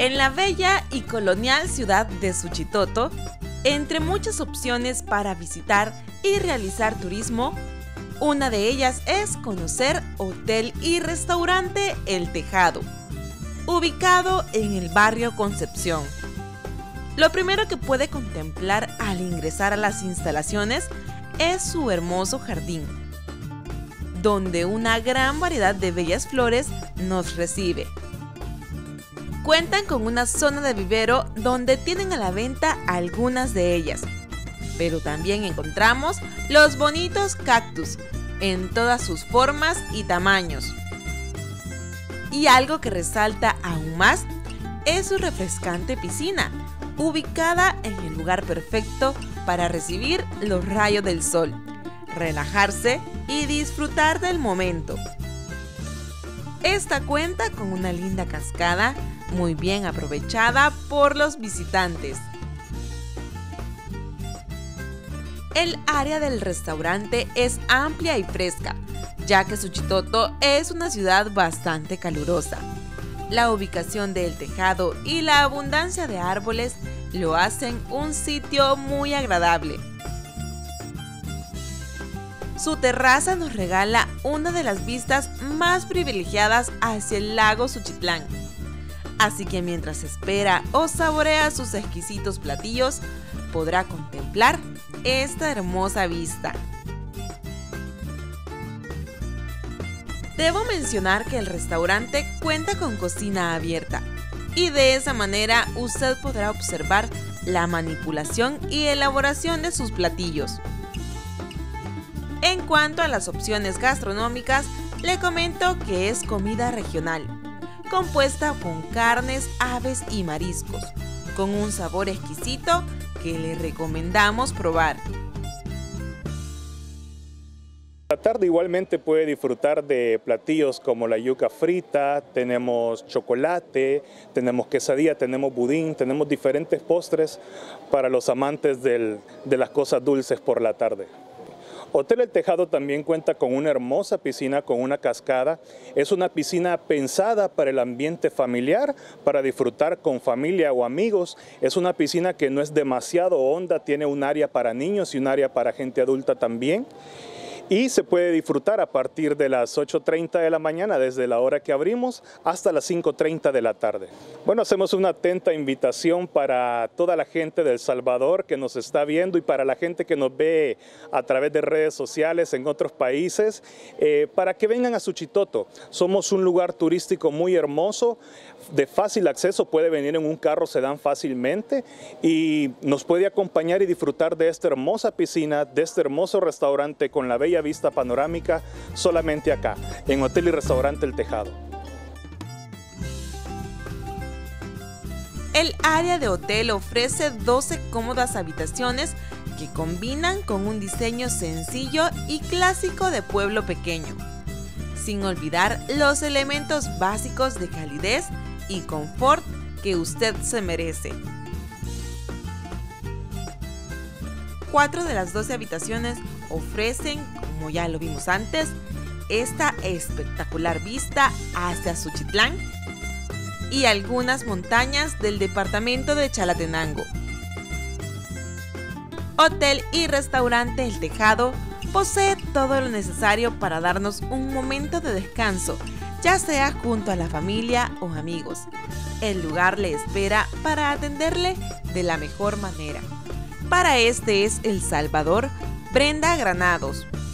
En la bella y colonial ciudad de Suchitoto, entre muchas opciones para visitar y realizar turismo, una de ellas es conocer Hotel y Restaurante El Tejado, ubicado en el barrio Concepción. Lo primero que puede contemplar al ingresar a las instalaciones es su hermoso jardín, donde una gran variedad de bellas flores nos recibe. Cuentan con una zona de vivero donde tienen a la venta algunas de ellas, pero también encontramos los bonitos cactus en todas sus formas y tamaños. Y algo que resalta aún más es su refrescante piscina, ubicada en el lugar perfecto para recibir los rayos del sol, relajarse y disfrutar del momento. Esta cuenta con una linda cascada muy bien aprovechada por los visitantes. El área del restaurante es amplia y fresca, ya que Suchitoto es una ciudad bastante calurosa. La ubicación del Tejado y la abundancia de árboles lo hacen un sitio muy agradable. Su terraza nos regala una de las vistas más privilegiadas hacia el lago Suchitlán. Así que mientras espera o saborea sus exquisitos platillos, podrá contemplar esta hermosa vista. Debo mencionar que el restaurante cuenta con cocina abierta y de esa manera usted podrá observar la manipulación y elaboración de sus platillos. En cuanto a las opciones gastronómicas, le comento que es comida regional, compuesta con carnes, aves y mariscos, con un sabor exquisito que le recomendamos probar. La tarde igualmente puede disfrutar de platillos como la yuca frita, tenemos chocolate, tenemos quesadilla, tenemos budín, tenemos diferentes postres para los amantes de las cosas dulces por la tarde. Hotel El Tejado también cuenta con una hermosa piscina con una cascada. Es una piscina pensada para el ambiente familiar, para disfrutar con familia o amigos. Es una piscina que no es demasiado honda, tiene un área para niños y un área para gente adulta también. Y se puede disfrutar a partir de las 8:30 de la mañana, desde la hora que abrimos, hasta las 5:30 de la tarde. Bueno, hacemos una atenta invitación para toda la gente de El Salvador que nos está viendo y para la gente que nos ve a través de redes sociales en otros países, para que vengan a Suchitoto. Somos un lugar turístico muy hermoso, de fácil acceso, puede venir en un carro sedán fácilmente y nos puede acompañar y disfrutar de esta hermosa piscina, de este hermoso restaurante con la bella vista panorámica, solamente acá, en Hotel y Restaurante El Tejado. El área de hotel ofrece 12 cómodas habitaciones que combinan con un diseño sencillo y clásico de pueblo pequeño, sin olvidar los elementos básicos de calidez y confort que usted se merece. 4 de las 12 habitaciones ofrecen, como ya lo vimos antes, esta espectacular vista hacia Suchitlán y algunas montañas del departamento de Chalatenango. Hotel y Restaurante El Tejado posee todo lo necesario para darnos un momento de descanso, ya sea junto a la familia o amigos. El lugar le espera para atenderle de la mejor manera. Para este es El Salvador, Brenda Granados.